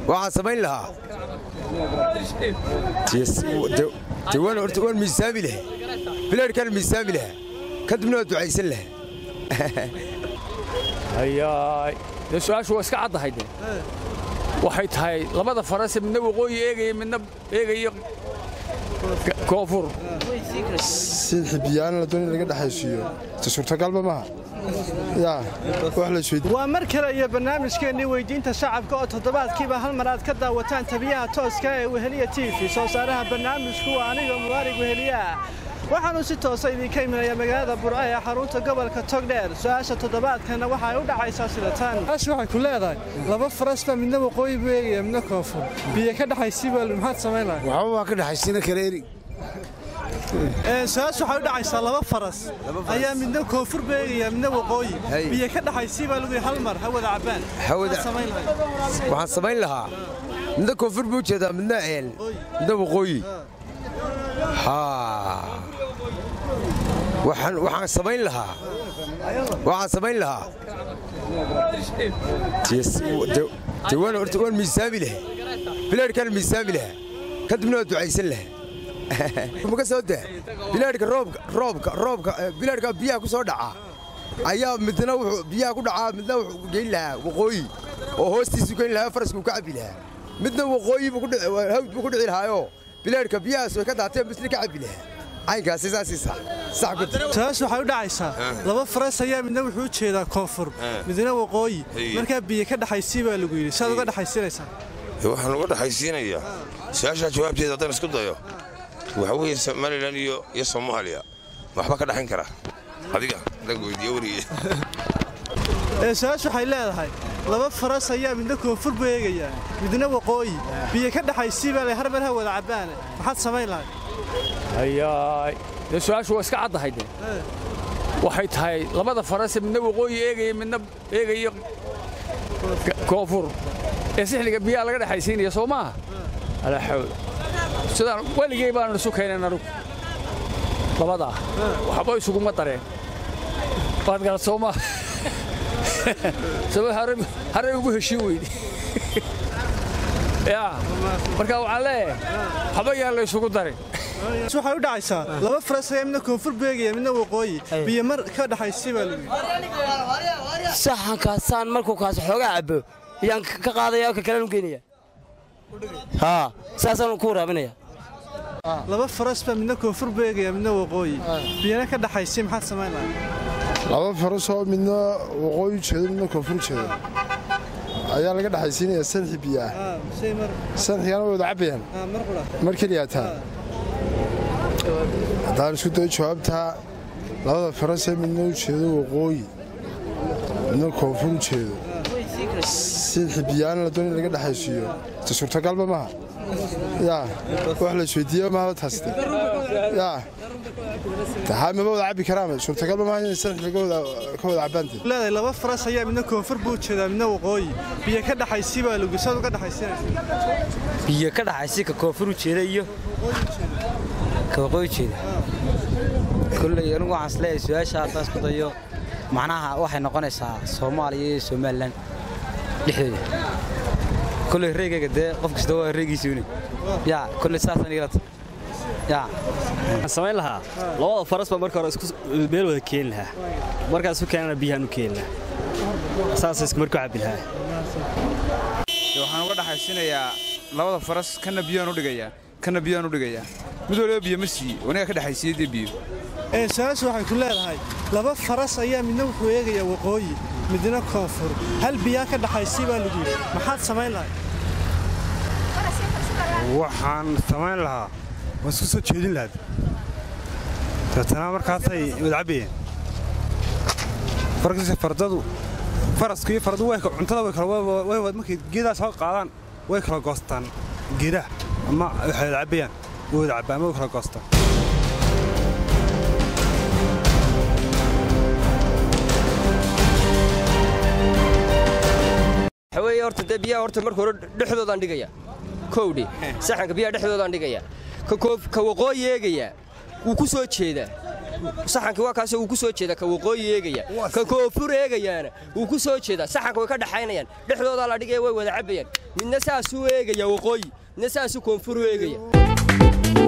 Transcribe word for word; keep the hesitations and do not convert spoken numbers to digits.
waxaan samayn lahaa jawaan horta waan miisaami lahaa bilaadhkan miisaami lahaa kadibna waa ducaysan lahaa ayaay dee su-aashu waa iska caddahay de waxay tahay labada faras midna waqooyi eegaya midna eegaya koonfur sid xibiyaan la doonay laga dhaxaysiiyo suurtagalba maaha yaa wax la sheegay waa mar kale iyo barnaamijkeennii weydiinta shacabka oo toddobaadkiiba hal mar aad ka daawataan tabiyaha tooska ee Weheliya T V soo saaraha barnaamijku waa aniga Mubaarak Weheliya waxaanu si toos ah idinka imanaya magaalada Burco ee xarunta gobolka Togdheer su'aasha toddobaadkana waxa ay u dhacaysaa sida tan waxay ku leedahay laba faras ba midna waqooyi beegaya midna koonfur biyo ka dhaxaysiiba maxaad sameynaa waxa waa ka dhaxaysiina kareeri ee su'aasha waxay u dhacaysaa laba faras ayaa midna koonfur beegaya midna waqooyi biyo ka dhaxaysiiba lagu hal mar hawada cabaan hawada waxaan samayn lahaa midna koonfur buu jeedaa midna ceel midna waqooyi haa waxaan waxaan samayn lahaa waxaan samayn lahaa jawaan horta waan miisaami lahaa bilaadhkan miisaami lahaa kadibna waa ducaysan lahaa ma ka soo daa bilaadhka roobka roobka roobka bilaadhka biyaha ku soo dhaca ayaa midna wuxuu biyaha ku dhacaa midna wuxuu geyn lahaa waqooyi oo hoostiisu geyn lahaa farasku ka cabi lahaa midna waqooyi buu ku dhici hawd buu ku dhici lahaayo bilaadhka biyahaas way ka daateen bisli ka cabi lahaa aynkaasi saasi sax sax ku taas waxay u dhacaysaa laba faras ayaa midna wuxuu jeedaa koonfur midna waqooyi marka biyo ka dhaxaysiiba lagu yiri saad uga dhaxaysinaysaa waxaan uga dhaxaysiinayaa su'aasha jawaabteeda haddaan isku dayo waxa weeye Somaliland iyo iyo Soomaaliya waxba ka dhaxin kara adiga dag weydiyo wariye ee su'aasha waxay leedahay laba faras ayaa midna koonfur beegaya midna waqooyi biyo ka dhaxaysiiba leh harbar hawada cabaan maxaad samayn lahayd ayaay dee su-aashu waa iska caddahay de waxay tahay labada faras midna waqooyi eegaya midna eegaya koonfur ee sixliga biyaha laga dhaxaysiinaya soo maaha alaa xawl sidaan weligay baan isu keenay anugu labadaa waxba isuguma dareen baad garat soo maaha sabab harre ugu heshiin weydi yaa marka waxaan leeyahay waxba yaan la isugu darin waxay u dhacaysaa laba faras ayaa midna koonfur beegaya midna waqooyi biyo mar ka dhaxaysiiba lagu saxankaasaan markuu kaas xoogaa cabo yaan ka qaadaya ka kale u geynaya haa saasaan ku waraabinaya laba faras ba midna koonfur beegaya midna waqooyi biyana ka dhaxaysiin maxaad samayn lahayd laba faras oo midna waqooyi jeedo midna koonfur jeedo ayaa laga dhaxaysiinaya sanxi biyo ah sanxigana wada cabayaan mar keliya taa haddaan isku dayo jawaabtaa labada faras ee midna u jeedo waqooyi midna koonfur jeedo sanxi biyaan la doonay laga dhaxaysiiyo suurtagalba maaha yaa wax la isweydiiyo maaha taaste yaa tahay ma wada cabi karaan suurtagalba maaha in sanxi laga wada ka wada cabaante leedahay laba faras ayaa midna koonfur buu jeedaa midna waqooyi biyo ka dhaxaysiiba lagu soo uga dhaxaysiinaysaa biyo ka dhaxaysi ka koonfur jeeda iyo ka waqooyi jeeda kullu anigu waxaan isleeyahay su'aasha haddaan isku dayo macnaha waxay noqonaysaa Soomaaliya iyo Somaliland dhexdeeda kullu reegayga dee qof kasta waa reegiisuuni yaa kullu saasan igala yaa samayn lahaa labada faras ba marka hore isku meel wada keen lahaa markaas u keenana biyaha u keen lahaa saas isku markuu cabi lahaa waxaan uga dhaxaysiinayaa labada faras kana biyaan u dhigayaa kana biyaan u dhigayaa mid walba biyo ma sii wanaga ka dhaxaysiiyay biyo ee su'aashu waxay ku leedahay laba faras ayaa midna wuxuu eegaya waqooyi midna koonfur hal biyo ka dhaxaysiiba lagu yiri maxaad samayn lahayd waxaan samayn lahaa waan isku soo jeedin lahaa taasna markaasay wada cabayeen farkiisa fardadu farasku iyo fardu way cuntada way kala way markay geedaas soo qaadaan way kala goostaan geedaha ama waxay wada cabayaan wada cabaan way kala goostaan حوي horta de biyaha horta markii hore dhexdoodaan dhigaya koowdhi saxanka biyaha dhexdoodaan dhigaya ka koof ka waqooyi eegaya wuu ku soo jeedaa saxanka waa kaas uu ku soo jeeda ka waqooyi eegaya ka koonfur eegayaana uu ku soo jeeda saxanka way ka dhaxaynayaan dhexdooda la dhigay way wada cabayaan midna saas uu eegaya waqooyi midna saas uu koonfur eegaya